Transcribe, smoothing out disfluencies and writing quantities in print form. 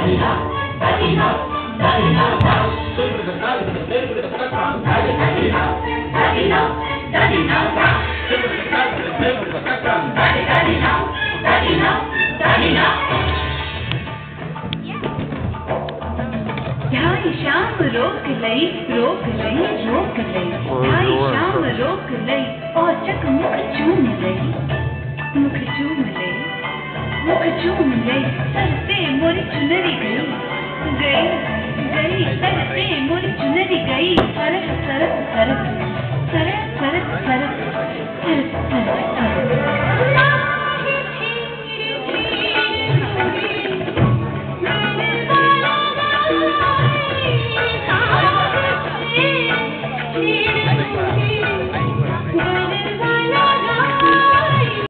ढाई शाम रोक लई, रोक लई, रोक लई। ढाई शाम रोक लई, औचक मुख चूम लई, मुख चूम लई, मुख चूम लई। सरते